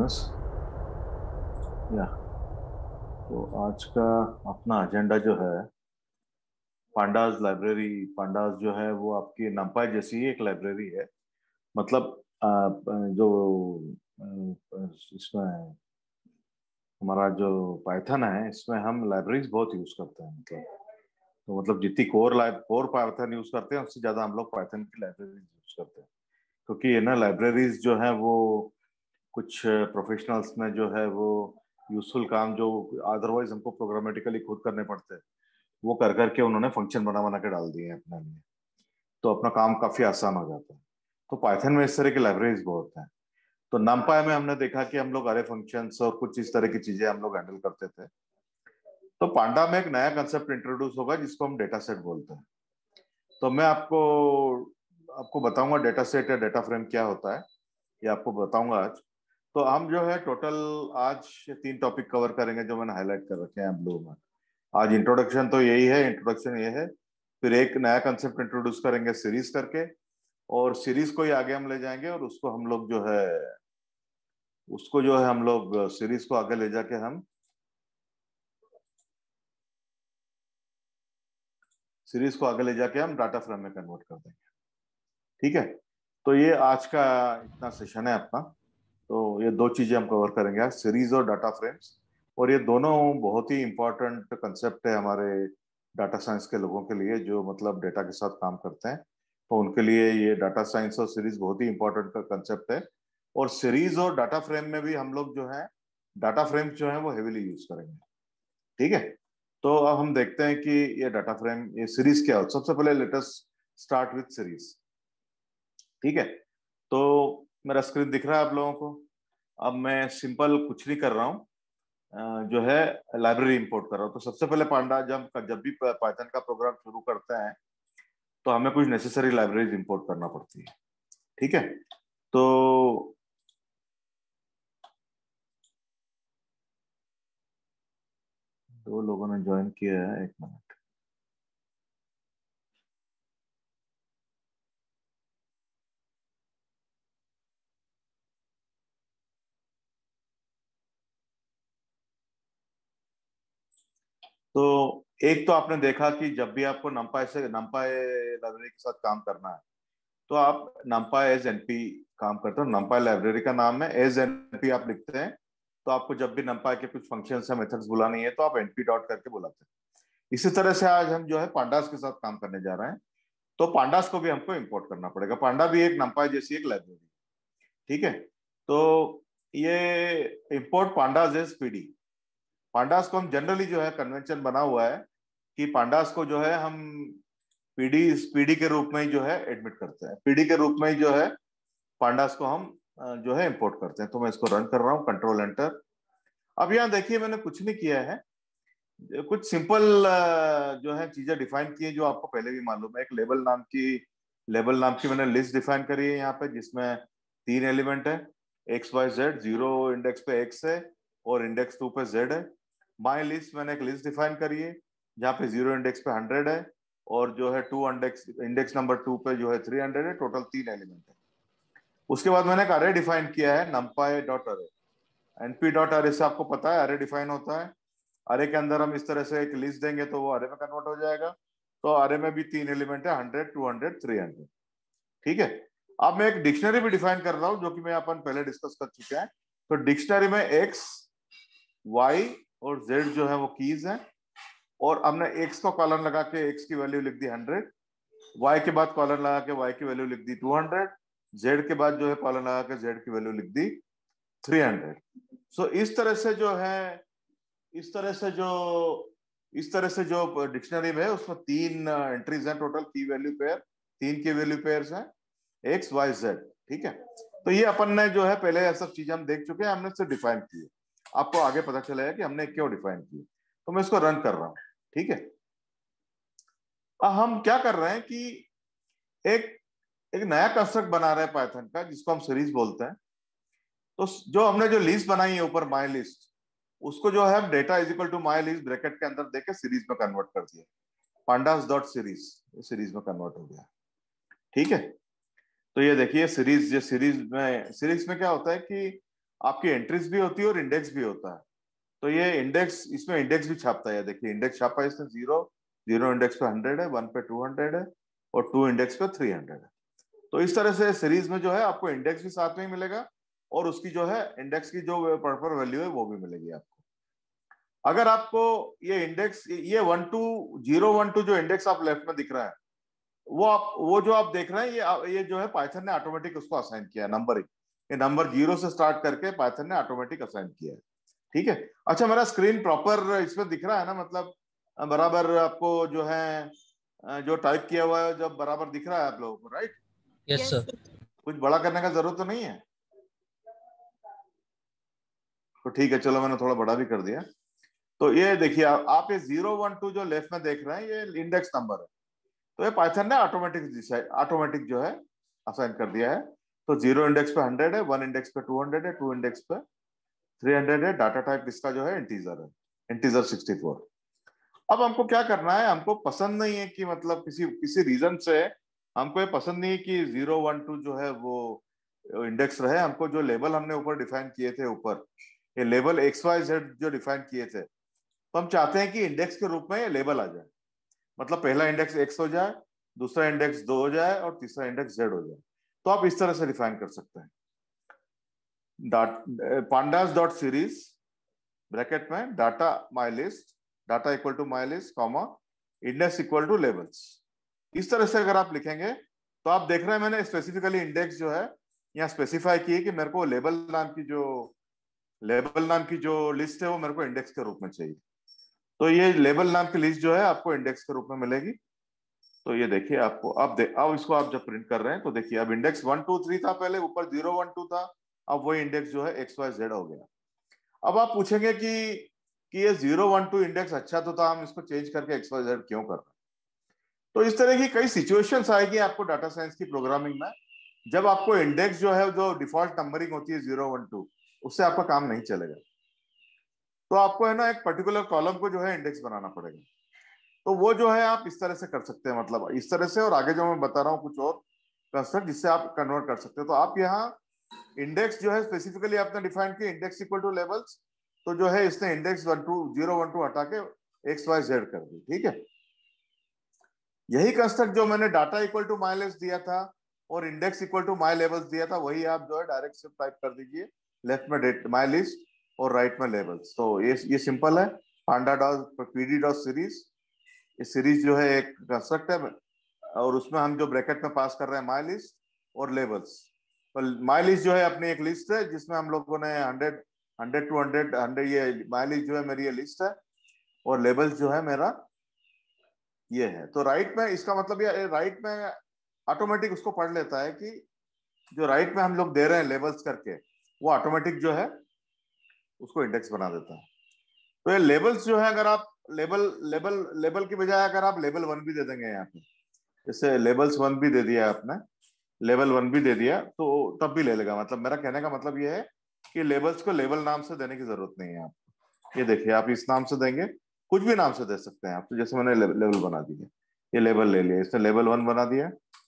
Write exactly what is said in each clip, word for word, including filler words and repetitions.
Business या तो आज का अपना एजेंडा जो है पांडाज लाइब्रेरी। पांडाज जो है वो आपकी नमपाई जैसी ही एक लाइब्रेरी है। मतलब आ, जो आ, इसमें हमारा जो पाइथन है इसमें हम लाइब्रेरीज बहुत यूज करते हैं। मतलब तो मतलब जितनी कोर लाइब कोर पाइथन यूज करते हैं उससे ज्यादा हम लोग पाइथन की लाइब्रेरीज यूज करते हैं, क्योंकि ये ना लाइब्रेरीज जो है वो कुछ प्रोफेशनल्स में जो है वो यूजफुल काम जो अदरवाइज हमको प्रोग्रामेटिकली खुद करने पड़ते हैं वो कर करके उन्होंने फंक्शन बना बना के डाल दिए हैं अपने लिए। तो अपना काम काफी आसान हो जाता है। तो पाइथन में इस तरह की लाइब्रेरीज बहुत हैं। तो numpy में हमने देखा कि हम लोग अरे फंक्शंस और कुछ इस तरह की चीजें हम लोग हैंडल करते थे। तो पांडा में एक नया कंसेप्ट इंट्रोड्यूस होगा जिसको हम डेटा सेट बोलते हैं। तो मैं आपको आपको बताऊंगा डेटा सेट या डेटा फ्रेम क्या होता है, ये आपको बताऊंगा आज। तो हम जो है टोटल आज तीन टॉपिक कवर करेंगे जो मैंने हाईलाइट कर रखे हैं ब्लू में। आज इंट्रोडक्शन तो यही है, इंट्रोडक्शन ये है। फिर एक नया कंसेप्ट इंट्रोड्यूस करेंगे सीरीज करके, और सीरीज को ही आगे हम ले जाएंगे और उसको हम लोग जो है उसको जो है हम लोग सीरीज को आगे ले जाके हम सीरीज को आगे ले जाके हम डाटा फ्रेम में कन्वर्ट कर देंगे। ठीक है। तो ये आज का इतना सेशन है अपना। तो ये दो चीजें हम कवर करेंगे आज, सीरीज और डाटा फ्रेम्स। और ये दोनों बहुत ही इंपॉर्टेंट कंसेप्ट है हमारे डाटा साइंस के लोगों के लिए जो मतलब डेटा के साथ काम करते हैं। तो उनके लिए ये डाटा साइंस और सीरीज बहुत ही इंपॉर्टेंट कंसेप्ट है। और सीरीज और डाटा फ्रेम में भी हम लोग जो है डाटा फ्रेम्स जो है वो हेविली यूज करेंगे। ठीक है। तो अब हम देखते हैं कि ये डाटा फ्रेम ये सीरीज क्या हो। सबसे पहले let us start with series. ठीक है। तो मेरा स्क्रीन दिख रहा है आप लोगों को। अब मैं सिंपल कुछ नहीं कर रहा हूँ, अ, जो है लाइब्रेरी इंपोर्ट कर रहा हूँ। तो सबसे पहले पांडा जब जब भी पाइथन का प्रोग्राम शुरू करते हैं तो हमें कुछ नेसेसरी लाइब्रेरीज इंपोर्ट करना पड़ती है। ठीक है। तो दो लोगों ने ज्वाइन किया है, एक मिनट। तो एक तो आपने देखा कि जब भी आपको नंपाई से नंपाई लाइब्रेरी के साथ काम करना है तो आप नंपाई एज एनपी काम करते हो। नंपाई लाइब्रेरी का नाम है, एज एनपी आप लिखते हैं। तो आपको जब भी नंपाई के कुछ फंक्शंस या मेथड्स बुलानी है तो आप एनपी डॉट करके बुलाते हैं। इसी तरह से आज हम जो है पांडास के साथ काम करने जा रहे हैं। तो पांडास को भी हमको इंपोर्ट करना पड़ेगा। पांडा भी एक नंपाई जैसी एक लाइब्रेरी। ठीक है। तो ये import pandas as PD. Pandas को हम जनरली जो है कन्वेंशन बना हुआ है कि पांडास को जो है हम पीडी पीडी के रूप में ही जो है एडमिट करते हैं। पीडी के रूप में ही जो है पांडास को हम अ, जो है इंपोर्ट करते हैं। तो मैं इसको रन कर रहा हूँ, कंट्रोल एंटर। अब यहाँ देखिए मैंने कुछ नहीं किया है, कुछ सिंपल जो है चीजें डिफाइन की है जो आपको पहले भी मालूम है। एक लेबल नाम की लेबल नाम की मैंने लिस्ट डिफाइन करी है यहाँ पे, जिसमें तीन एलिमेंट है, X Y Z. Zero index पे एक्स है और इंडेक्स टू पे जेड है। माई लिस्ट मैंने एक लिस्ट डिफाइन करी है जहाँ पे जीरो इंडेक्स पे हंड्रेड है और जो है two index index number two पे जो है थ्री हंड्रेड है। टोटल तीन एलिमेंट है। उसके बाद मैंने एक अरे डिफाइन किया है, numpy dot array. NP dot array से आपको पता है अरे डिफाइन होता है। अरे के अंदर हम इस तरह से एक लिस्ट देंगे तो वो अरे में कन्वर्ट हो जाएगा। तो अरे में भी तीन एलिमेंट है, hundred, two hundred, three hundred. ठीक है। अब मैं एक डिक्शनरी भी डिफाइन कर रहा हूं जो कि मैं अपन पहले डिस्कस कर चुके हैं। तो डिक्शनरी में एक्स, वाई और जेड जो है वो कीज है। और हमने एक्स को कॉलन लगा के एक्स की वैल्यू लिख दी हंड्रेड, वाई के बाद कॉलन लगा के वाई की वैल्यू लिख दी टू हंड्रेड, जेड के बाद जो है कॉलन लगा के जेड की वैल्यू लिख दी थ्री हंड्रेड। सो इस तरह से जो है इस तरह से जो इस तरह से जो डिक्शनरी में है उसमें तीन एंट्रीज हैं टोटल, की वैल्यू पेयर। तीन की वैल्यू पेयर्स हैं, एक्स वाई जेड। ठीक है। तो ये अपन ने जो है पहले ये सब चीजें हम देख चुके हैं, हमने इसे डिफाइन की है। आपको आगे पता चलेगा कि हमने क्यों डिफाइन की। तो मैं इसको रन कर रहा हूं। ठीक है। अब हम क्या कर रहे हैं कि एक एक नया कंस्ट्रक्ट बना रहे हैं पाइथन का जिसको हम सीरीज बोलते हैं। तो जो हमने जो लिस्ट बनाई है ऊपर माई लिस्ट, उसको जो है data is equal to my list bracket के अंदर देके सीरीज में कन्वर्ट कर दिया। पांडास डॉट सीरीज सीरीज में कन्वर्ट हो गया। ठीक है। तो ये देखिए सीरीज ये सीरीज में सीरीज में क्या होता है कि आपकी एंट्रीज भी होती है और इंडेक्स भी होता है। तो ये इंडेक्स, इसमें इंडेक्स भी छापता है, देखिए इंडेक्स छापा है इसमें, जीरो जीरो इंडेक्स पे हंड्रेड है, वन पे टू हंड्रेड है और टू इंडेक्स पे थ्री हंड्रेड है। तो इस तरह से सीरीज में जो है आपको इंडेक्स भी साथ में ही मिलेगा और उसकी जो है इंडेक्स की जो प्रॉपर वैल्यू है वो भी मिलेगी आपको। अगर आपको ये इंडेक्स, ये one two zero one two जो इंडेक्स आप लेफ्ट में दिख रहा है, वो आप वो जो आप देख रहे हैं, ये ये जो है पाइथन ने ऑटोमेटिक उसको असाइन किया है नंबरिंग। ये नंबर जीरो से स्टार्ट करके पाइथन ने ऑटोमेटिक असाइन किया है। ठीक है, अच्छा मेरा स्क्रीन प्रॉपर इसमें दिख रहा है ना, मतलब बराबर आपको जो है जो टाइप किया हुआ है जब बराबर दिख रहा है आप लोगों को, राइट? Yes sir. कुछ बड़ा करने का जरूरत तो नहीं है? तो ठीक है, चलो मैंने थोड़ा बड़ा भी कर दिया। तो ये देखिए आप ये जीरो वन टू जो लेफ्ट में देख रहे हैं ये इंडेक्स नंबर है। तो ये पाइथन ने ऑटोमेटिक ऑटोमेटिक जो है असाइन कर दिया है। तो जीरो इंडेक्स पे हंड्रेड है, वन इंडेक्स पे टू हंड्रेड है, टू इंडेक्स पे थ्री हंड्रेड है। डाटा टाइप इसका जो है इंटीजर है, इंटीजर सिक्सटी फोर। अब हमको क्या करना है, हमको पसंद नहीं है कि मतलब किसी किसी रीजन से हमको ये पसंद नहीं है कि जीरो वन टू जो है वो इंडेक्स रहे। हमको जो लेबल हमने ऊपर डिफाइन किए थे, ऊपर ये लेबल एक्स वाई जेड जो डिफाइन किए थे, तो हम चाहते हैं कि इंडेक्स के रूप में ये लेबल आ जाए। मतलब पहला इंडेक्स एक्स हो जाए, दूसरा इंडेक्स दो हो जाए और तीसरा इंडेक्स जेड हो जाए। तो आप इस तरह से डिफाइन कर सकते हैं, pandas डॉट सीरीज ब्रैकेट में data my list, data equal to my list comma index equal to labels. इस तरह से अगर आप लिखेंगे तो आप देख रहे हैं मैंने स्पेसिफिकली इंडेक्स जो है यहाँ स्पेसिफाई की है कि मेरे को लेबल नाम की जो लेबल नाम की जो लिस्ट है वो मेरे को इंडेक्स के रूप में चाहिए। तो ये लेबल नाम की लिस्ट जो है आपको इंडेक्स के रूप में मिलेगी। तो ये देखिए आपको, अब दे अब इसको आप जब प्रिंट कर रहे हैं तो देखिए अब इंडेक्स वन टू थ्री था, पहले ऊपर जीरो वन टू था, अब वही इंडेक्स जो है एक्स वाई जेड हो गया। अब आप पूछेंगे कि कि ये जीरो वन टू इंडेक्स अच्छा तो था, हम इसको चेंज करके एक्स वाई जेड क्यों कर रहे हैं? तो इस तरह की कई सिचुएशंस आएगी आपको डाटा साइंस की प्रोग्रामिंग में, जब आपको इंडेक्स जो है जो डिफॉल्ट नंबरिंग होती है जीरो वन टू, उससे आपका काम नहीं चलेगा। तो आपको है ना एक पर्टिकुलर कॉलम को जो है इंडेक्स बनाना पड़ेगा। तो वो जो है आप इस तरह से कर सकते हैं, मतलब इस तरह से, और आगे जो मैं बता रहा हूँ कुछ और कंस्ट्रक्ट जिससे आप कन्वर्ट कर सकते हैं। तो आप यहाँ इंडेक्स जो है स्पेसिफिकली आपने डिफाइन किया इंडेक्स इक्वल टू लेबल्स, तो जो है इसने index one two zero one two हटा के एक्स वाई जेड कर दी। ठीक है, यही कंस्ट्रक्ट जो मैंने data equal to my list दिया था और index equal to my labels दिया था, वही आप जो है डायरेक्ट से टाइप कर दीजिए, लेफ्ट में डेट माई लिस्ट और राइट में लेबल्स। तो ये ये सिंपल है, panda dot PD dot series. ये सीरीज जो है एक कंस्ट्रक्ट है और उसमें हम जो ब्रैकेट में पास कर रहे हैं माई लिस्ट और लेबल्स। तो माई लिस्ट जो है अपनी एक लिस्ट है जिसमें हम लोगों ने hundred hundred two hundred hundred ये माई लिस्ट जो है मेरी ये लिस्ट है और लेबल्स जो है मेरा ये है। तो राइट में इसका मतलब ये राइट में ऑटोमेटिक उसको पढ़ लेता है कि जो राइट में हम लोग दे रहे हैं लेबल्स करके, वो ऑटोमेटिक जो है उसको इंडेक्स बना देता है। तो ये लेबल्स जो है, अगर आप लेबल लेबल लेबल की बजाय अगर आप लेबल वन भी दे देंगे यहाँ पे, जैसे लेबल्स वन भी दे दिया आपने, लेवल वन भी दे दिया, तो तब भी ले लेगा। मतलब मेरा कहने का मतलब ये है कि लेबल्स को लेबल नाम से देने की जरूरत नहीं है। आप ये देखिए, आप इस नाम से देंगे, कुछ भी नाम से दे सकते हैं आप। तो जैसे मैंने लेवल बना दिया, ये लेवल ले लिया, इसने लेवल वन बना दिया,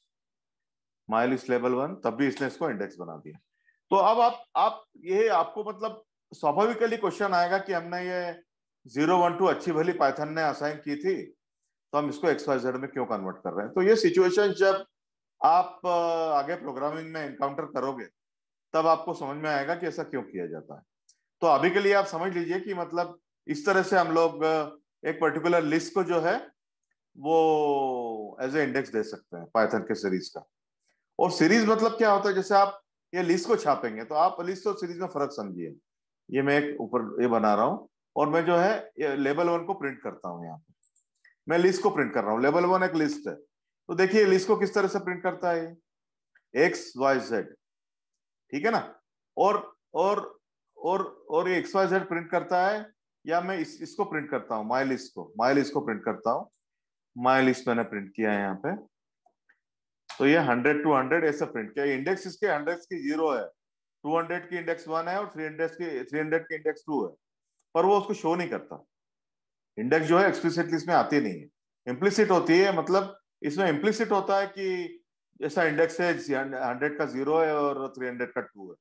माई लिस्ट लेवल वन, तब भी इसने इसको इंडेक्स बना दिया। तो अब आप आप ये आपको मतलब स्वाभाविकली क्वेश्चन आएगा कि हमने ये जीरो वन टू अच्छी भली पाइथन ने असाइन की थी, तो हम इसको एक्स वाई जेड में क्यों कन्वर्ट कर रहे हैं? तो ये सिचुएशन जब आप आगे प्रोग्रामिंग में एनकाउंटर करोगे तब आपको समझ में आएगा कि ऐसा क्यों किया जाता है। तो अभी के लिए आप समझ लीजिए कि मतलब इस तरह से हम लोग एक पर्टिकुलर लिस्ट को जो है वो एज ए इंडेक्स दे सकते हैं पाइथन के सीरीज का। और सीरीज मतलब क्या होता है, जैसे आप ये लिस्ट को छापेंगे तो आप लिस्ट और सीरीज में फर्क समझिए। ये मैं एक ऊपर ये बना रहा हूं और मैं जो है ये लेबल वन को प्रिंट करता हूं, यहाँ पे मैं लिस्ट को प्रिंट कर रहा हूँ। लेबल वन एक लिस्ट है, तो देखिए लिस्ट को किस तरह से प्रिंट करता है, एक्स वाई जेड, ठीक है ना। और और और और ये एक्स वाई जेड प्रिंट करता है, या मैं इस इसको प्रिंट करता हूँ, माई लिस्ट को माई लिस्ट को प्रिंट करता हूँ। माई लिस्ट मैंने प्रिंट किया है यहाँ पे, तो ये हंड्रेड टू हंड्रेड ऐसा प्रिंट किया। इंडेक्स इसके हंड्रेड की जीरो है, टू हंड्रेड की इंडेक्स वन है और थ्री हंड्रेड की थ्री हंड्रेड की इंडेक्स टू है, पर वो उसको शो नहीं करता। इंडेक्स जो है एक्सप्लिसिटली इसमें आती नहीं है, इम्प्लिसिट होती है। मतलब इसमें इम्प्लिसिट होता है कि जैसा इंडेक्स है हंड्रेड का जीरो है और थ्री हंड्रेड का टू है,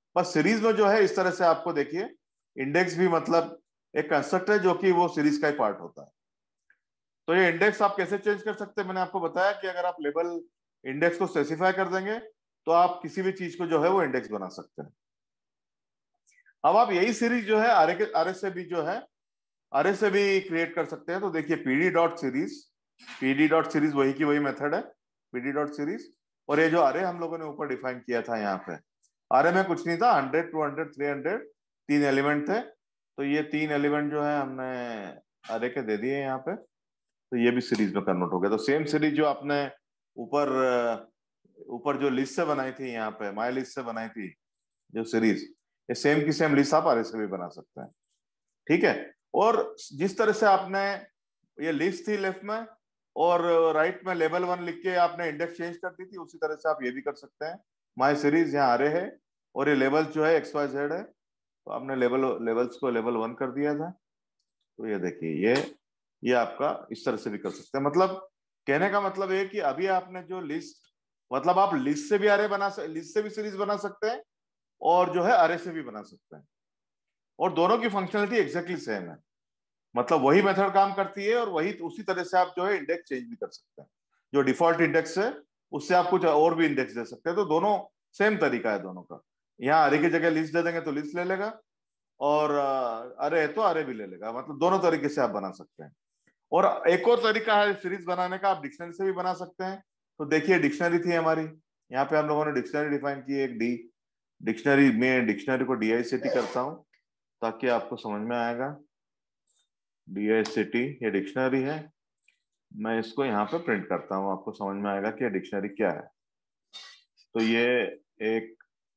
बस सीरीज में जो है इस तरह से आपको देखिए, इंडेक्स भी मतलब एक कंस्ट्रक्ट है जो कि वो सीरीज का ही पार्ट होता है। तो ये इंडेक्स आप कैसे चेंज कर सकते हैं, मैंने आपको बताया कि अगर आप लेबल इंडेक्स को स्पेसिफाई कर देंगे तो आप किसी भी चीज को जो है वो इंडेक्स बना सकते हैं। अब आप यही सीरीज जो है आरे के आरे से भी जो है अरे से भी क्रिएट कर सकते हैं। तो देखिए PD dot series, PD dot series वही की वही मेथड है, पीडी डॉट सीरीज। और ये जो अरे हम लोगों ने ऊपर डिफाइन किया था यहाँ पे, अरे में कुछ नहीं था, hundred two hundred three hundred तीन एलिमेंट थे। तो ये तीन एलिमेंट जो है हमने अरे के दे दिए यहाँ पे, तो ये भी सीरीज में कन्वर्ट हो गया। तो सेम सीरीज जो आपने ऊपर ऊपर जो लिस्ट से बनाई थी, यहाँ पे माई लिस्ट से बनाई थी जो सीरीज, ये सेम की सेम लिस्ट आप अरे से भी बना सकते हैं। ठीक है। और जिस तरह से आपने ये लिस्ट थी लेफ्ट में और राइट में लेवल वन लिख के आपने इंडेक्स चेंज कर दी थी, उसी तरह से आप ये भी कर सकते हैं। माई सीरीज यहाँ अरे है और ये लेवल जो है एक्स वाई जेड है, तो आपने लेवल लेवल्स को लेवल वन कर दिया था। तो ये देखिए ये ये आपका इस तरह से भी कर सकते हैं। मतलब कहने का मतलब ये कि अभी आपने जो लिस्ट, मतलब आप लिस्ट से भी अरे बना सकते, लिस्ट से भी सीरीज बना सकते हैं और जो है अरे से भी बना सकते हैं, और दोनों की फंक्शनलिटी एग्जैक्टली सेम है। मतलब वही मेथड काम करती है और वही उसी तरह से आप जो है इंडेक्स चेंज भी कर सकते हैं। जो डिफॉल्ट इंडेक्स है उससे आप कुछ और भी इंडेक्स दे सकते हैं। तो दोनों सेम तरीका है दोनों का। यहाँ अरे की जगह लिस्ट दे देंगे तो लिस्ट ले लेगा, और अरे है तो अरे भी ले लेगा। मतलब दोनों तरीके से आप बना सकते हैं। और एक और तरीका है सीरीज बनाने का, आप डिक्शनरी से भी बना सकते हैं। तो देखिए डिक्शनरी थी हमारी, यहाँ पे हम लोगों ने डिक्शनरी डिफाइन की एक डी, डिक्शनरी में डिक्शनरी को डी आई सी टी करता हूँ ताकि आपको समझ में आएगा। डी आई सी टी ये डिक्शनरी है, मैं इसको यहाँ पे प्रिंट करता हूँ, आपको समझ में आएगा कि डिक्शनरी क्या है। तो ये एक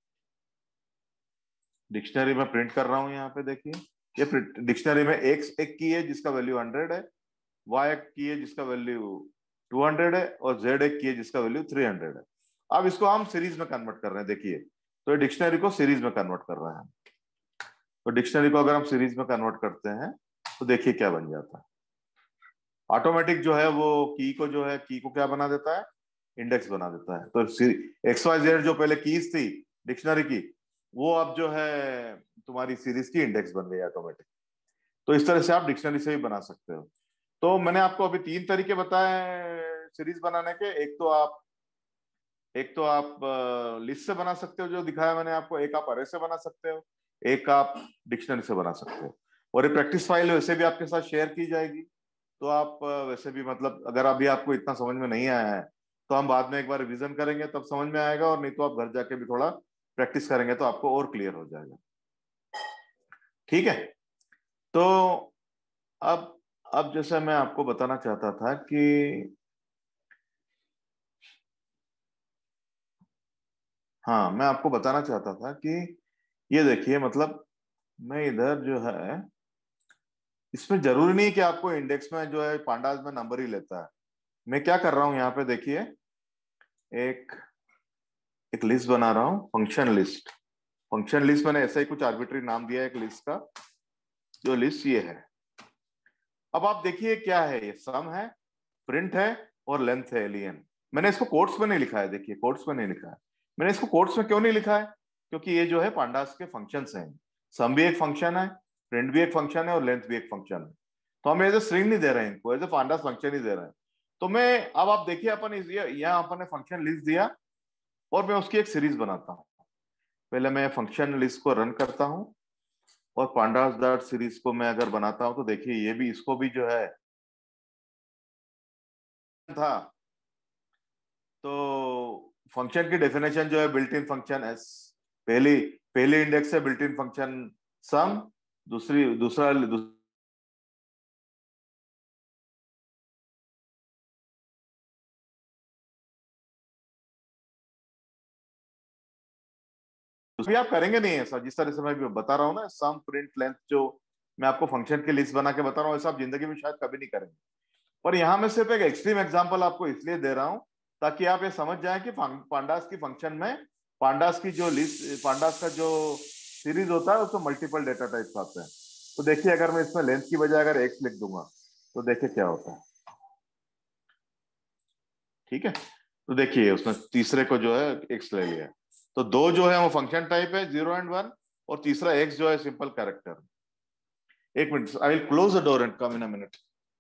डिक्शनरी में प्रिंट कर रहा हूँ यहाँ पे देखिए। ये डिक्शनरी में एक्स एक की है जिसका वैल्यू हंड्रेड है, वाई एक की है जिसका वैल्यू टू हंड्रेड है, और जेड एक की है जिसका वैल्यू थ्री हंड्रेड है। अब इसको हम सीरीज में कन्वर्ट कर रहे हैं देखिए। तो ये डिक्शनरी को सीरीज में कन्वर्ट कर रहे हैं। तो डिक्शनरी को अगर हम सीरीज में कन्वर्ट करते हैं तो देखिए क्या बन जाता है। ऑटोमेटिक जो है वो की को जो है की को क्या बना देता है, इंडेक्स बना देता है। तो एक्स वाई जेड जो पहले कीज थी डिक्शनरी की, वो अब जो है तुम्हारी सीरीज की इंडेक्स बन गई ऑटोमेटिक। तो इस तरह से आप डिक्शनरी से भी बना सकते हो। तो मैंने आपको अभी तीन तरीके बताए सीरीज बनाने के। एक तो आप एक तो आप लिस्ट से बना सकते हो जो दिखाया मैंने आपको, एक आप अरे से बना सकते हो, एक आप डिक्शनरी से बना सकते हो। और ये प्रैक्टिस फाइल वैसे भी आपके साथ शेयर की जाएगी। तो आप वैसे भी मतलब अगर अभी आपको इतना समझ में नहीं आया है तो हम बाद में एक बार रिवीजन करेंगे तब समझ में आएगा, और नहीं तो आप घर जाके भी थोड़ा प्रैक्टिस करेंगे तो आपको और क्लियर हो जाएगा। ठीक है। तो अब अब जैसा मैं आपको बताना चाहता था कि हाँ मैं आपको बताना चाहता था कि ये देखिए, मतलब मैं इधर जो है, इसमें जरूरी नहीं कि आपको इंडेक्स में जो है पांडास में नंबर ही लेता है। मैं क्या कर रहा हूं यहाँ पे देखिए, एक एक लिस्ट बना रहा हूँ, फंक्शन लिस्ट। फंक्शन लिस्ट मैंने ऐसा ही कुछ आर्बिट्री नाम दिया है एक लिस्ट का। जो लिस्ट ये है, अब आप देखिए क्या है, ये सम है, प्रिंट है और लेंथ है एलियन। मैंने इसको कोट्स में नहीं लिखा है, देखिए कोट्स में नहीं लिखा है। मैंने इसको कोट्स में क्यों नहीं लिखा है, क्योंकि ये जो है पांडास के फंक्शंस हैं। सम भी एक फंक्शन है, प्रिंट भी एक फंक्शन है और लेंथ भी एक फंक्शन है। तो हम एज ए स्ट्रिंग नहीं दे रहे हैं इनको, एज ए पांडास फंक्शन ही दे रहे हैं। तो मैं अब आप देखिए अपन इस यहाँ अपन ने फंक्शन लिस्ट दिया और मैं उसकी एक सीरीज बनाता हूँ। पहले मैं फंक्शन लिस्ट को रन करता हूँ और पांडास डॉट सीरीज को मैं अगर बनाता हूँ तो देखिए ये भी, इसको भी जो है था। तो फंक्शन की डेफिनेशन जो है बिल्ट इन फंक्शन एस, पहली पहली इंडेक्स है बिल्ट इन फंक्शन सम, दूसरी दूसरा दूसरा भी आप करेंगे नहीं ऐसा, जिस तरह से मैं भी बता रहा हूँ ना, सम प्रिंट लेंथ जो मैं आपको फंक्शन की लिस्ट बना के बता रहा हूँ, ऐसा आप जिंदगी में शायद कभी नहीं करेंगे। पर यहाँ मैं सिर्फ एक एक्सट्रीम एग्जांपल आपको इसलिए दे रहा हूँ ताकि आप ये समझ जाएं कि पांडास की फंक्शन में पांडास की जो लिस्ट, पांडास का जो सीरीज होता है उसमें मल्टीपल डेटा टाइप्स आते हैं। तो देखिए अगर मैं इसमें लेंथ की बजाय अगर एक्स लिख दूंगा तो देखिए क्या होता है। ठीक है। तो देखिए उसमें तीसरे को जो है एक्स ले लिया। तो दो जो है वो फंक्शन टाइप है, जीरो एंड वन, और तीसरा एक्स जो है सिंपल कैरेक्टर। एक minute, I will close the door and come in a minute.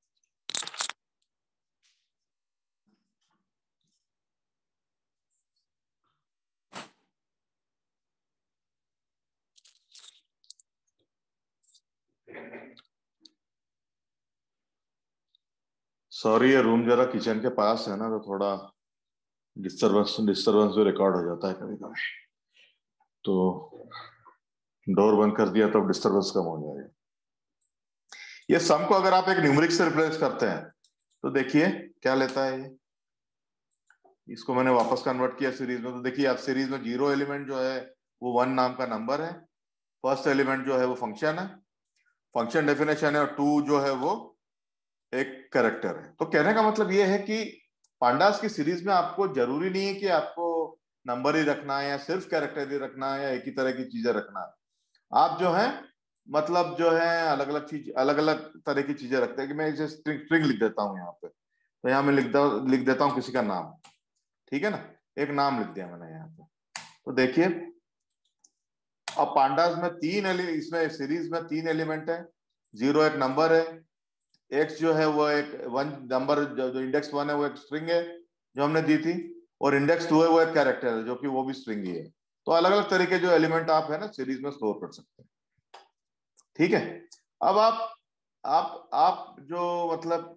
Sorry, ये रूम जरा किचन के पास है ना, तो थोड़ा डिस्टरबेंस डिस्टरबेंस भी रिकॉर्ड हो जाता है कभी कभी, तो डोर बंद कर दिया तो डिस्टरबेंस कम हो जाएगा। ये सम को अगर आप एक न्यूमेरिक से रिप्लेस करते हैं तो देखिए क्या लेता है ये। इसको मैंने वापस कन्वर्ट किया सीरीज में, तो देखिए आप सीरीज में जीरो एलिमेंट जो है वो वन नाम का नंबर है, फर्स्ट एलिमेंट जो है वो फंक्शन है, फंक्शन डेफिनेशन है, और टू जो है वो एक कैरेक्टर है। तो कहने का मतलब ये है कि पांडास की सीरीज में आपको जरूरी नहीं है कि आपको नंबर ही रखना है या सिर्फ कैरेक्टर ही रखना है या एक ही तरह की चीजें रखना है। आप जो है मतलब जो है अलग अलग चीज अलग अलग तरह की चीजें रखते हैं। कि मैं इसे स्ट्रिंग स्ट्रिंग लिख देता हूँ यहाँ पे, तो यहाँ मैं लिख लिख देता हूँ किसी का नाम, ठीक है ना, एक नाम लिख दिया मैंने यहाँ पे। तो देखिए अब पांडास में तीन एलि इसमें सीरीज में तीन एलिमेंट है, जीरो एक नंबर है, एक्स जो है वो एक वन नंबर, जो इंडेक्स वन है वो एक स्ट्रिंग है जो हमने दी थी, और इंडेक्स टू है वो एक कैरेक्टर है जो कि वो भी स्ट्रिंग ही है। तो अलग अलग तरीके जो एलिमेंट आप है ना सीरीज में स्टोर कर सकते हैं, ठीक है। अब आप आप आप जो मतलब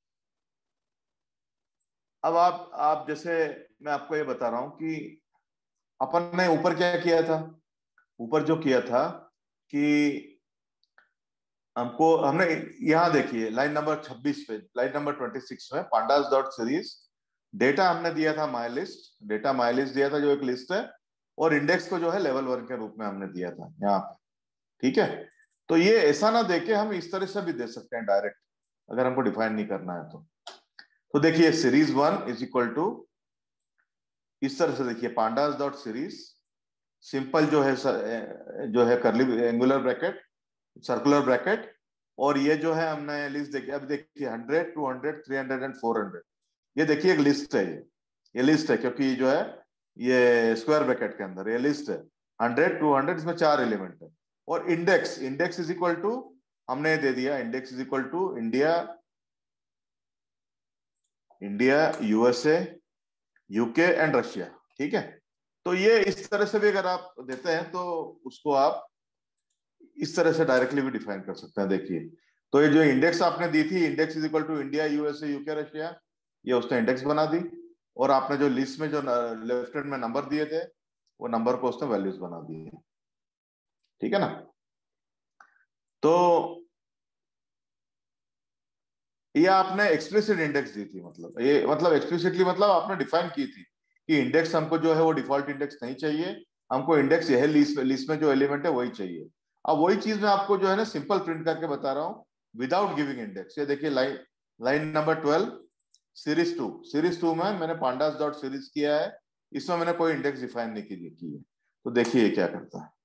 अब आप आप जैसे मैं आपको ये बता रहा हूं कि अपन ने ऊपर क्या किया था, ऊपर जो किया था कि हमको हमने यहां देखिए लाइन नंबर छब्बीस पे, लाइन नंबर ट्वेंटी सिक्स में पांडास डॉट सीरीज डेटा हमने दिया था my list, data my list दिया था जो एक लिस्ट है, और इंडेक्स को जो है लेवल वन के रूप में हमने दिया था यहाँ पे, ठीक है। तो ये ऐसा ना देके हम इस तरह से भी दे सकते हैं डायरेक्ट, अगर हमको डिफाइन नहीं करना है तो। तो देखिए series one is equal to, इस तरह से देखिए पांडास डॉट सीरीज सिंपल जो है जो है करली एंगुलर ब्रैकेट, सर्कुलर ब्रैकेट, और ये जो है हमने लिस्ट देखी, अब देखिए hundred, two hundred, three hundred and four hundred, ये देखिए एक लिस्ट है, ये ये लिस्ट है क्योंकि जो है ये स्क्वायर ब्रैकेट के अंदर ये लिस्ट है, हंड्रेड, टू हंड्रेड, इसमें चार एलिमेंट है। और index index is equal to, हमने दे दिया index is equal to India, India, USA, UK and Russia, ठीक है। तो ये इस तरह से भी अगर आप देते हैं तो उसको आप इस तरह से डायरेक्टली भी डिफाइन कर सकते हैं। देखिए तो ये जो इंडेक्स आपने दी थी, index is equal to India, USA, UK, Russia, ये उसने इंडेक्स बना दी, और आपने जो लिस्ट में जो लेफ्ट हैंड में नंबर दिए थे वो नंबर को उसने वैल्यूज बना दिए, ठीक है ना। तो ये आपने एक्सप्लिसिट इंडेक्स दी थी, मतलब ये मतलब एक्सप्लिसिटली मतलब आपने डिफाइन की थी कि इंडेक्स हमको जो है वो डिफॉल्ट इंडेक्स नहीं चाहिए, हमको इंडेक्स यह लिस्ट लिस्ट में जो एलिमेंट है वही चाहिए। अब वही चीज मैं आपको जो है ना सिंपल प्रिंट करके बता रहा हूँ विदाउट गिविंग इंडेक्स। ये देखिए line line number twelve, series two, series two में मैंने पांडास डॉट सीरीज किया है, इसमें मैंने कोई इंडेक्स डिफाइन नहीं की की है। तो देखिए ये क्या करता है,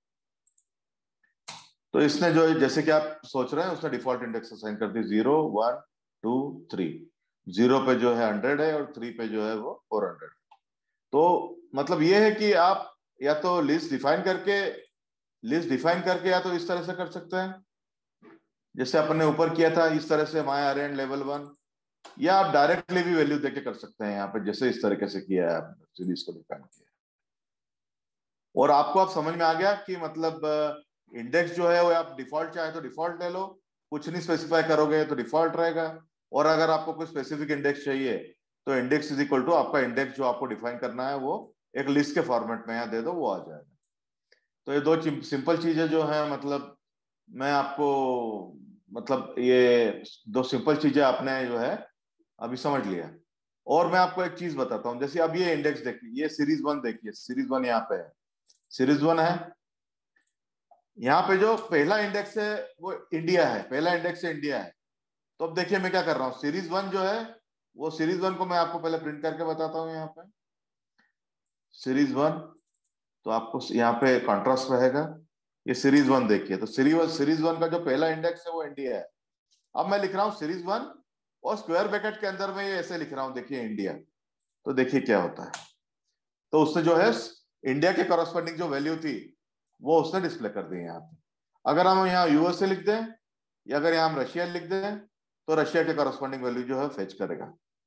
तो इसने जो जैसे कि आप सोच रहे हैं उसने डिफॉल्ट इंडेक्स असाइन कर दी, zero, one, two, three. Zero पे जो है हंड्रेड है और थ्री पे जो है वो फोर हंड्रेड। तो मतलब ये है कि आप या तो लिस्ट डिफाइन करके लिस्ट डिफाइन करके या तो इस तरह से कर सकते हैं जैसे अपन ने ऊपर किया था, इस तरह से माई अरेंड लेवल वन, या आप डायरेक्टली भी वैल्यू देके कर सकते हैं यहाँ पे, जैसे इस तरीके से किया है आपने सीरीज को डिफाइन किया। और आपको आप समझ में आ गया कि मतलब इंडेक्स जो है वो आप डिफॉल्ट चाहे तो डिफॉल्ट ले लो, कुछ नहीं स्पेसिफाई करोगे तो डिफॉल्ट रहेगा, और अगर आपको कोई स्पेसिफिक इंडेक्स चाहिए तो इंडेक्स इज इक्वल टू आपका इंडेक्स जो आपको डिफाइन करना है वो एक लिस्ट के फॉर्मेट में यहाँ दे दो, वो आ जाएगा। तो ये दो सिंपल चीजें जो है मतलब मैं आपको मतलब ये दो सिंपल चीजें आपने जो है अभी समझ लिया। और मैं आपको एक चीज बताता हूँ, जैसे अब ये इंडेक्स देखिए, ये सीरीज वन देखिए, सीरीज वन यहाँ पे है, सीरीज वन है, यहाँ पे जो पहला इंडेक्स है वो इंडिया है, पहला इंडेक्स है इंडिया है। तो अब देखिए मैं क्या कर रहा हूँ, सीरीज वन जो है वो सीरीज वन को मैं आपको पहले प्रिंट करके बताता हूँ यहाँ पे, सीरीज वन, तो आपको यहाँ पे कॉन्ट्रास्ट रहेगा, ये सीरीज वन देखिए, तो सीरीज सीरीज वन का जो पहला इंडेक्स है वो इंडिया है। अब मैं लिख रहा हूँ सीरीज वन और स्क्वायर ब्रैकेट के अंदर में ये ऐसे लिख रहा हूँ, देखिए इंडिया, तो देखिए क्या होता है, तो उससे जो है इंडिया के कॉरस्पॉन्डिंग जो वैल्यू थी वो उसने डिस्प्ले कर दी यहाँ पे। अगर हम यहाँ यूएसए लिख दें या अगर यहाँ हम रशिया लिख दें तो रशिया के कॉरस्पॉन्डिंग वैल्यू जो है फेच करेगा।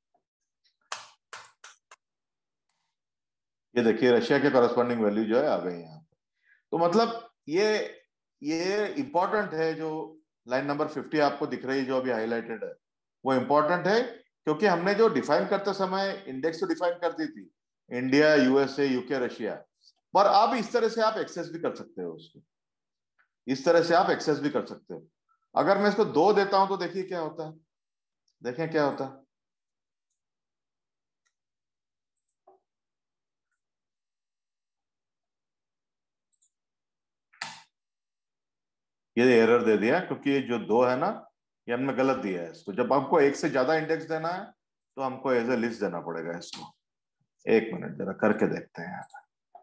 ये देखिए रशिया के कॉरस्पॉन्डिंग वैल्यू जो है आ गई यहाँ पे। तो मतलब ये ये इंपॉर्टेंट है, जो लाइन नंबर फिफ्टी आपको दिख रही है जो अभी हाईलाइटेड है वो इंपॉर्टेंट है, क्योंकि हमने जो डिफाइन करते समय इंडेक्स तो डिफाइन कर दी थी इंडिया, यूएसए, यूके, रशिया, पर अब इस तरह से आप एक्सेस भी कर सकते हो उसको, इस तरह से आप एक्सेस भी कर सकते हो। अगर मैं इसको दो देता हूं तो देखिए क्या होता है, देखें क्या होता है। ये एरर दे दिया क्योंकि ये जो दो है ना ये हमने गलत दिया है इसको। जब हमको एक से ज्यादा इंडेक्स देना है तो हमको एज ए लिस्ट देना पड़ेगा इसको। एक मिनट जरा करके देखते हैं यहाँ।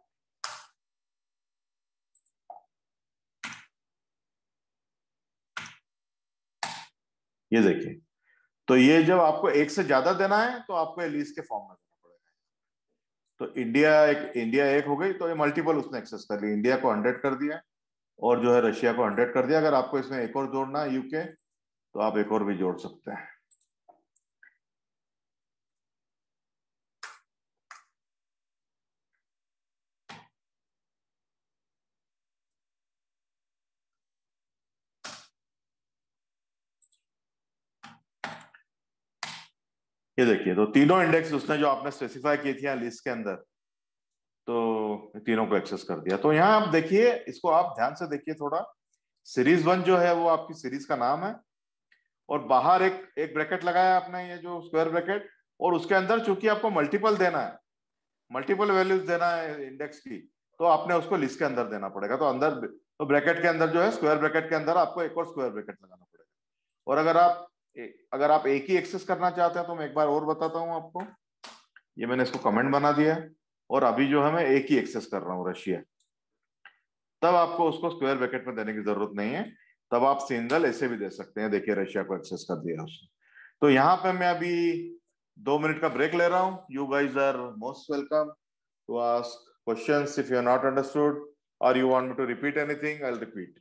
ये देखिए, तो ये जब आपको एक से ज्यादा देना है तो आपको ये लिस्ट के फॉर्म में देना पड़ेगा। तो इंडिया एक इंडिया एक हो गई तो ये मल्टीपल उसने एक्सेस कर ली, इंडिया को हंड्रेड कर दिया और जो है रशिया को हंड्रेड कर दिया। अगर आपको इसमें एक और जोड़ना है यूके तो आप एक और भी जोड़ सकते हैं। ये देखिए, तो तीनों इंडेक्स उसने जो आपने स्पेसिफाई की थी लिस्ट के अंदर, तो तीनों को एक्सेस कर दिया। तो यहाँ आप देखिए, इसको आप ध्यान से देखिए थोड़ा। सीरीज वन जो है वो आपकी सीरीज का नाम है और बाहर एक एक ब्रैकेट लगाया आपने, ये जो स्क्वायर ब्रैकेट, और उसके अंदर चूंकि आपको मल्टीपल देना है, मल्टीपल वैल्यूज देना है इंडेक्स की, तो आपने उसको लिस्ट के अंदर देना पड़ेगा। तो अंदर तो ब्रैकेट के अंदर जो है स्क्वायर ब्रैकेट के अंदर आपको एक और स्क्वायर ब्रैकेट लगाना पड़ेगा। और अगर आप अगर आप एक ही एक्सेस करना चाहते हैं तो मैं एक बार और बताता हूं आपको। ये मैंने इसको कमेंट बना दिया और अभी जो है मैं एक ही एक्सेस कर रहा हूँ रशिया, तब आपको उसको स्क्वायर ब्रैकेट में देने की जरूरत नहीं है, तब आप सिंगल ऐसे भी दे सकते हैं। देखिए रशिया को एक्सेस कर दिया उसने। तो यहाँ पे मैं अभी दो मिनट का ब्रेक ले रहा हूँ। You guys are most welcome to ask questions if you are not understood or you want me to repeat anything, I will repeat.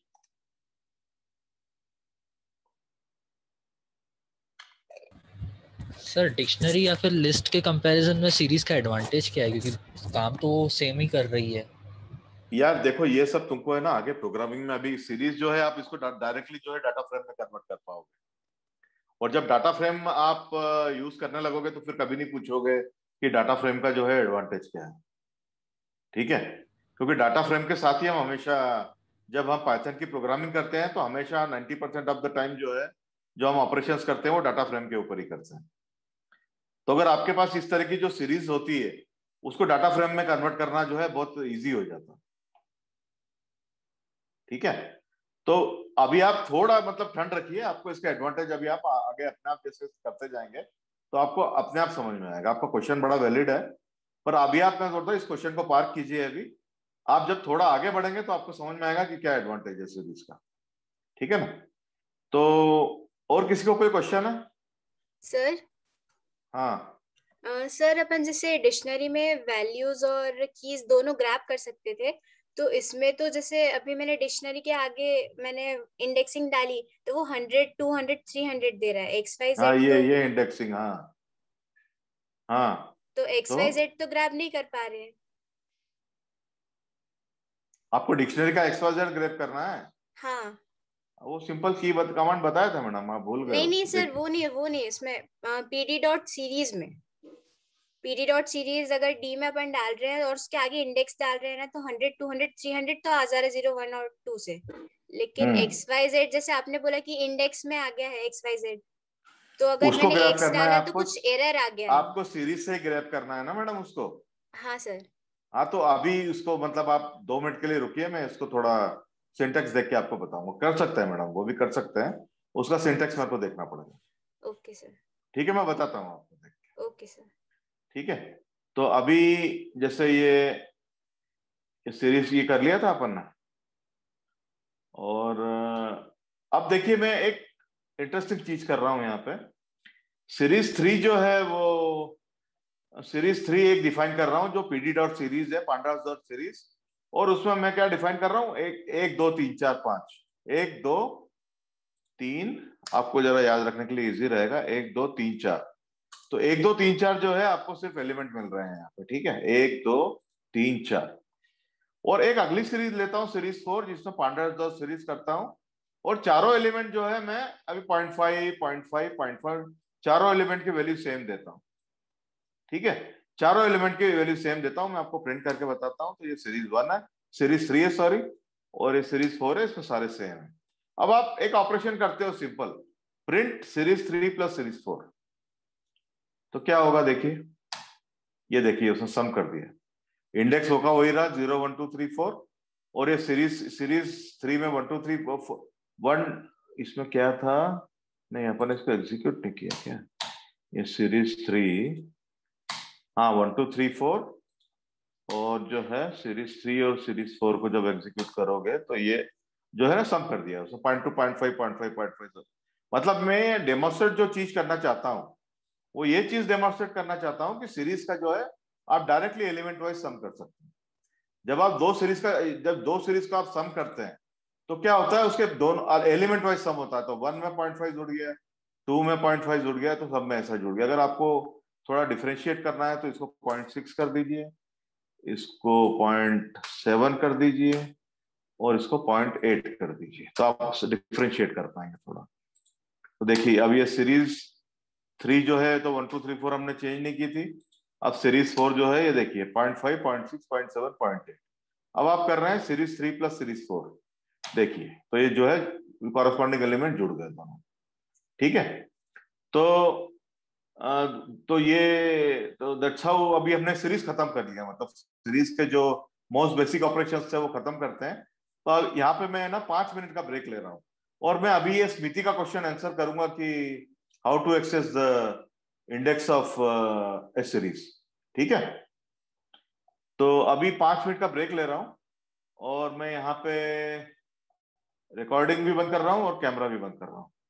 Sir dictionary या फिर लिस्ट के कंपैरिजन में सीरीज का एडवांटेज क्या है, क्योंकि काम तो सेम ही कर रही है। यार देखो, ये सब तुमको है ना आगे प्रोग्रामिंग में, अभी सीरीज जो है आप इसको डायरेक्टली जो है डाटा फ्रेम में कन्वर्ट कर पाओगे, और जब डाटा फ्रेम आप यूज करने लगोगे तो फिर कभी नहीं पूछोगे कि डाटा फ्रेम का जो है एडवांटेज क्या है। ठीक है, क्योंकि डाटा फ्रेम के साथ ही हम हमेशा, जब हम पाइथन की प्रोग्रामिंग करते हैं तो हमेशा ninety percent of the time जो है जो हम ऑपरेशंस करते हैं वो डाटा फ्रेम के ऊपर ही करते हैं। तो अगर आपके पास इस तरह की जो सीरीज होती है उसको डाटा फ्रेम में कन्वर्ट करना जो है बहुत इजी हो जाता है। ठीक है, तो अभी आप थोड़ा मतलब ठंड रखिए, आपको इसका एडवांटेज अभी आप आगे अपने आप जैसे करते जाएंगे तो आपको अपने आप समझ में आएगा। आपका क्वेश्चन बड़ा वैलिड है, पर अभी आप, मैं बोलता हूँ इस क्वेश्चन को पार्क कीजिए अभी। आप जब थोड़ा आगे बढ़ेंगे तो आपको समझ में आएगा कि क्या एडवांटेज है सीरीज का। ठीक है ना? तो और किसी को कोई क्वेश्चन है? सर हाँ सर uh, अपन जैसे डिक्शनरी में वैल्यूज और कीज दोनों ग्रैब कर सकते थे, तो इसमें तो जैसे अभी मैंने डिक्शनरी के आगे मैंने इंडेक्सिंग डाली तो वो hundred two hundred three hundred दे रहा है, एक्स वाई हाँ, जेड ये तो ये इंडेक्सिंग, हाँ हाँ। तो एक्स तो वाई जेड तो ग्रैब नहीं कर पा रहे हैं। आपको डिक्शनरी का एक्स वाई जेड ग्रैब करना है? हाँ वो सिंपल की बत, कमांड बताया था मैडम, आप भूल गए नहीं हो। नहीं सर, देखिए, वो नहीं वो नहीं इसमें पीडी डॉट सीरीज में, पीडी डॉट सीरीज अगर डी में अपन डाल रहे हैं और उसके आगे इंडेक्स डाल रहे हैं ना, तो hundred two hundred three hundred तो आ जा रहा है जीरो वन और टू से। लेकिन हम्म एक्स वाई जेड जैसे आपने बोला कि इंडेक्स में आ गया है एक्स वाई जेड, तो अगर उसको मैंने ग्रैब एक्स करना है डाला तो आपको, कुछ एरर आ गया है। आपको सीरीज से ग्रैब करना है ना मैडम उसको। हाँ सर। हाँ, तो अभी उसको मतलब आप दो मिनट के लिए रुकिए, मैं इसको थोड़ा सिंटेक्स देख के आपको बताऊंगा। कर सकते हैं मैडम, वो भी कर सकते हैं, उसका सिंटेक्स मेरे को देखना पड़ेगा। Okay sir. ठीक है, मैं बताता हूँ आपको देख के। Okay sir. ठीक है, तो अभी जैसे ये सीरीज ये कर लिया था अपन ने, और अब देखिए मैं एक इंटरेस्टिंग चीज कर रहा हूं यहाँ पे। सीरीज थ्री जो है वो सीरीज थ्री एक डिफाइन कर रहा हूं जो पीडी डॉट सीरीज है, पांडास डॉट सीरीज, और उसमें मैं क्या डिफाइन कर रहा हूं, एक एक दो तीन चार पांच, एक दो तीन, आपको जरा याद रखने के लिए इजी रहेगा, एक दो तीन चार। तो एक दो तीन चार जो है आपको सिर्फ एलिमेंट मिल रहे हैं यहाँ पे, ठीक है, एक दो तीन चार। और एक अगली सीरीज लेता हूँ सीरीज फोर, जिसमें पांडास डॉट सीरीज करता हूँ, और चारों एलिमेंट जो है मैं अभी point five point five point five चारों एलिमेंट की वैल्यू सेम देता हूँ, ठीक है, चारों एलिमेंट की वैल्यू सेम देता हूं, मैं आपको प्रिंट करके बताता हूं। तो ये सीरीज वन है, सीरीज थ्री है सॉरी, और ये सीरीज फोर है, इसमें सारे सेम है। अब आप एक ऑपरेशन करते हो simple, print series three plus series four, तो क्या होगा देखिए, ये देखिए उसने सम कर दिया, इंडेक्स होगा वही रहा zero one two three four, और ये सीरीज सीरीज थ्री में वन टू थ्री वन, इसमें क्या था, नहीं अपन इसको एग्जीक्यूट नहीं किया क्या, ये सीरीज थ्री, हाँ वन टू थ्री फोर, और जो है सीरीज थ्री और सीरीज फोर को जब एग्जीक्यूट करोगे तो ये जो है ना सम कर दिया उसने, point two point five point five point five. मतलब मैं डेमोस्ट्रेट जो चीज करना चाहता हूँ वो ये चीज डेमोस्ट्रेट करना चाहता हूँ कि सीरीज का जो है आप डायरेक्टली एलिमेंट वाइज सम कर सकते हैं। जब आप दो सीरीज का जब दो सीरीज का आप सम करते हैं तो क्या होता है, उसके दोनों एलिमेंट वाइज सम होता है, तो वन में पॉइंट फाइव जुड़ गया, टू में पॉइंट फाइव जुड़ गया, तो सब में ऐसा जुड़ गया। अगर आपको थोड़ा डिफरेंशिएट करना है तो इसको पॉइंट सिक्स कर दीजिए, इसको पॉइंट सेवन कर दीजिए, और इसको पॉइंट एट कर दीजिए, तो आप डिफरेंशिएट कर पाएंगे थोड़ा। तो देखिए अब ये सीरीज थ्री जो है तो वन टू थ्री फोर हमने चेंज नहीं की थी, अब सीरीज फोर जो है ये देखिए point five point six point seven point eight. अब आप कर रहे हैं series three plus series four, देखिए तो ये जो है कॉरेस्पॉन्डिंग एलिमेंट जुड़ गए दोनों, ठीक है। तो आ, तो ये तो दैट्स हाउ अभी हमने सीरीज खत्म कर लिया, मतलब सीरीज के जो मोस्ट बेसिक ऑपरेशंस है वो खत्म करते हैं। तो अब यहाँ पे मैं ना पांच मिनट का ब्रेक ले रहा हूँ, और मैं अभी ये स्मिति का क्वेश्चन आंसर करूंगा कि how to access the index of a series, ठीक है। तो अभी पांच मिनट का ब्रेक ले रहा हूँ, और मैं यहाँ पे रिकॉर्डिंग भी बंद कर रहा हूँ और कैमरा भी बंद कर रहा हूँ।